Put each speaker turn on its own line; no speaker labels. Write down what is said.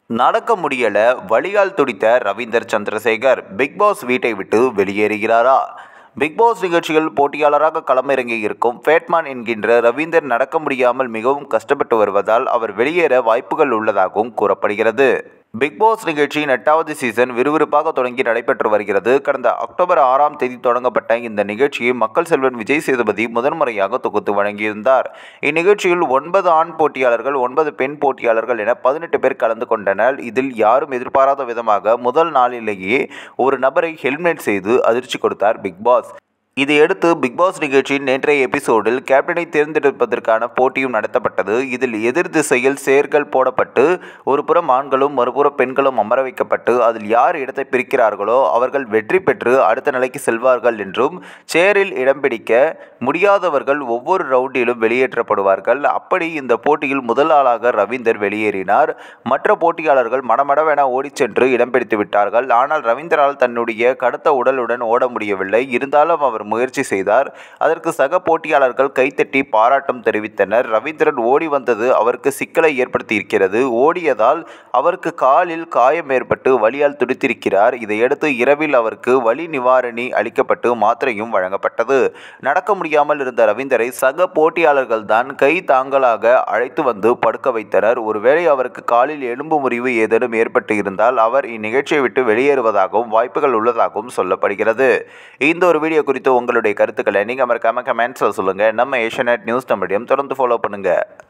நடக்க முடியல, வலியால் துடித்த ரவீந்தர் சந்திரசேகர் பிக் பாஸ் வீட்டை விட்டு வெளியேறுகிறாரா? பிக் பாஸ் நிகழ்ச்சியில் போட்டியாளராக களமிறங்கி இருக்கும் ஃபேட்மேன் என்கின்ற ரவீந்தர் நடக்க முடியாமல் மிகவும் கஷ்டப்பட்டு வருவதால் அவர் வெளியேற வாய்ப்புகள் உள்ளதாகவும் கூறப்படுகிறது. பிக் பாஸ் நிகழ்ச்சியின் 8வது சீசன் விறுவிறுப்பாக தொடங்கி நடைபெற்று வருகிறது. கடந்த அக்டோபர் 6ஆம் தேதி தொடங்கப்பட்ட இந்த நிகழ்ச்சியை மக்கள் செல்வன் விஜய் சேதுபதி முதன்முறையாக தொகுத்து வழங்கியிருந்தார். இந்நிகழ்ச்சியில் 9 ஆண் போட்டியாளர்கள், 9 பெண் போட்டியாளர்கள் என 18 பேர் கலந்து கொண்டனர். இதில் யாரும் எதிர்பாராத விதமாக முதல் நாளிலேயே ஒரு நபரை ஹெல்மெட் செய்து அதிர்ச்சி கொடுத்தார் பிக் பாஸ். இதையடுத்து பிக் பாஸ் நிகழ்ச்சியின் நேற்றைய எபிசோடில் கேப்டனை தேர்ந்தெடுப்பதற்கான போட்டியும் நடத்தப்பட்டது. இதில் எதிர் திசையில் சேர்கள் போடப்பட்டு ஒரு புறம் ஆண்களும் மறுபுறம் பெண்களும் அமர வைக்கப்பட்டு அதில் யார் இடத்தை பிரிக்கிறார்களோ அவர்கள் வெற்றி பெற்று அடுத்த நிலைக்கு செல்வார்கள் என்றும், சேரில் இடம் பிடிக்க முடியாதவர்கள் ஒவ்வொரு ரவுண்டிலும் வெளியேற்றப்படுவார்கள். அப்படி இந்த போட்டியில் முதல் ஆளாக ரவீந்தர் வெளியேறினார். மற்ற போட்டியாளர்கள் மடமடவென ஓடிச் சென்று இடம் பிடித்து விட்டார்கள். ஆனால் ரவீந்தரால் தன்னுடைய கடுத்த உடலுடன் ஓட முடியவில்லை. இருந்தாலும் அவர் முயற்சி செய்தார். அதற்கு சக போட்டியாளர்கள் கைத்தட்டி பாராட்டம் தெரிவித்தனர். ரவீந்திரன் ஓடி வந்தது அவருக்கு சிக்கலை ஏற்படுத்தியிருக்கிறது. ஓடியதால் அவருக்கு காலில் காயம் ஏற்பட்டு வலியால் துடித்திருக்கிறார். இதையடுத்து இரவில் அவருக்கு வலி நிவாரணி அளிக்கப்பட்டு மாத்திரையும் வழங்கப்பட்டது. நடக்க முடியாமல் இருந்த ரவீந்தரை சக போட்டியாளர்கள் தான் கை தாங்கலாக அழைத்து வந்து படுக்க வைத்தனர். ஒருவேளை அவருக்கு காலில் எலும்பு முறிவு ஏதேனும் ஏற்பட்டு இருந்தால் அவர் இந்நிகழ்ச்சியை விட்டு வெளியேறுவதாகவும் வாய்ப்புகள் உள்ளதாகவும் சொல்லப்படுகிறது. இந்த ஒரு வீடியோ குறித்து உங்களுடைய கருத்துக்களை நீங்கள் மறக்காம கமெண்ட்ஸில் சொல்லுங்கள். நம்ம ஏஷியாநெட் நியூஸ் தமிழையும் தொடர்ந்து ஃபாலோ பண்ணுங்கள்.